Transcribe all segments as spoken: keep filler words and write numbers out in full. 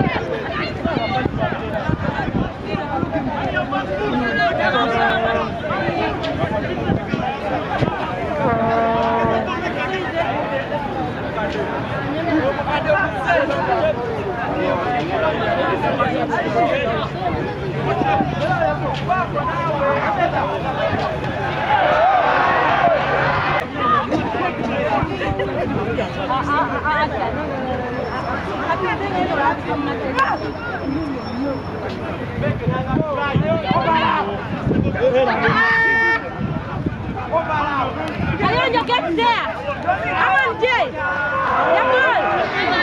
Ayonjo, get there. Come on, Jay. Come on.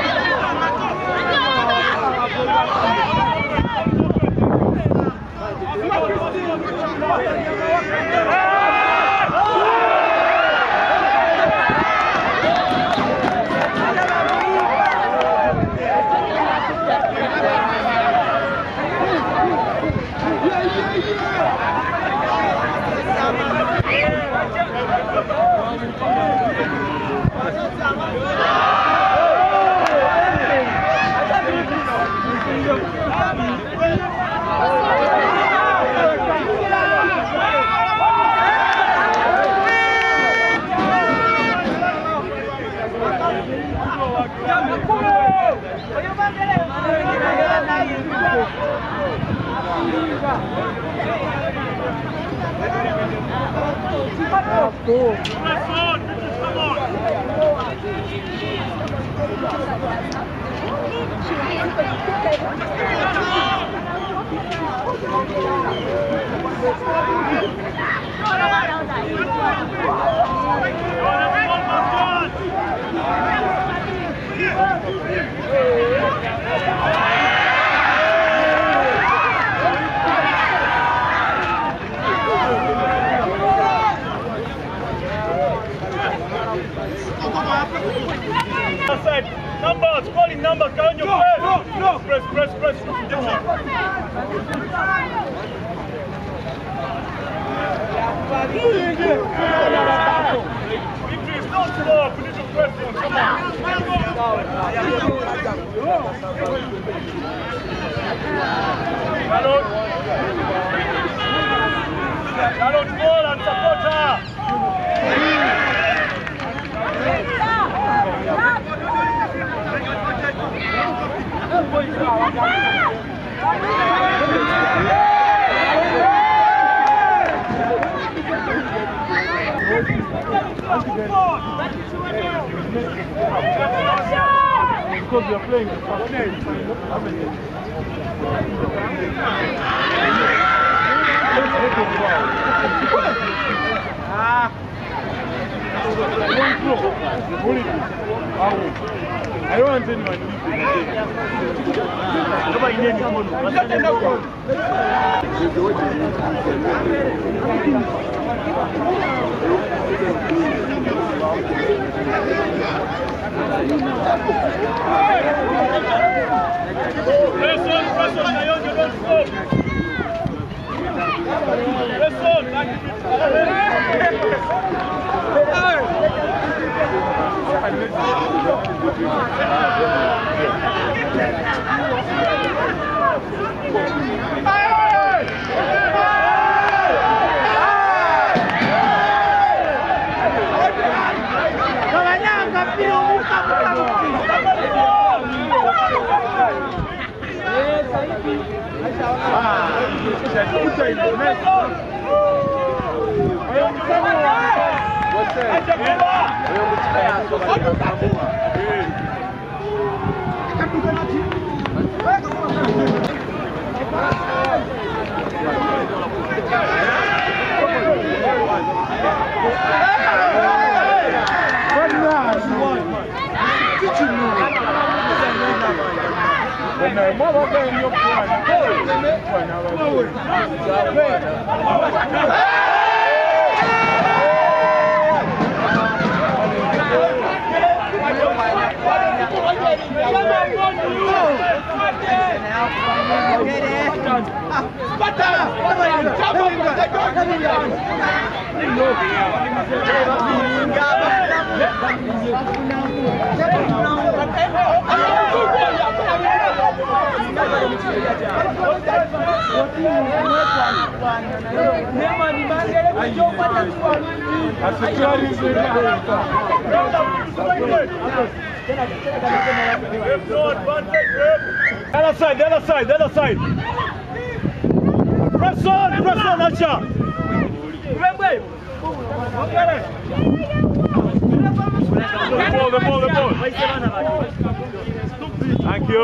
Numbers, calling numbers, go on your no, press. No, no, press, press, press. Please don't stop. We need to press on. Come on. Carrot. Carrot, ball and support her. Because you're playing the first name, Ah. I don't want anyone to nobody needs Press on, press on, Nayon, you don't stop. Press on, like Come on. The other side, the other side, the other side. Press on, press on, Acha. The ball, the ball, the ball. Thank you.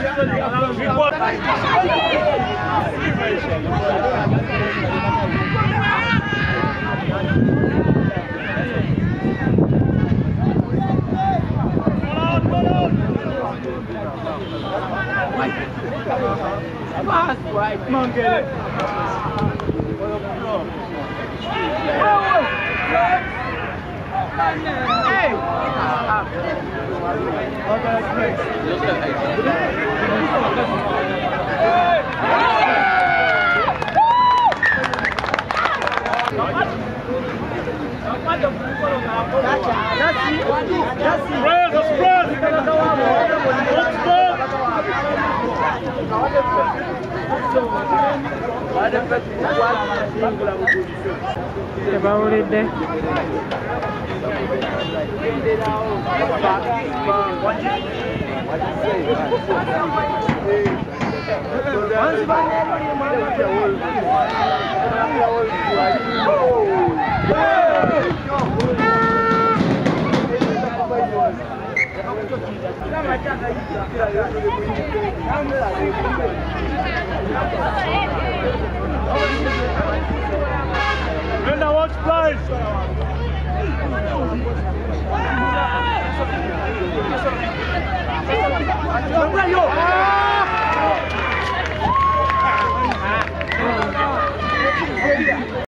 Come on, get it. Hey! Spread, spread! About it there. Brenda, watch guys! Yo!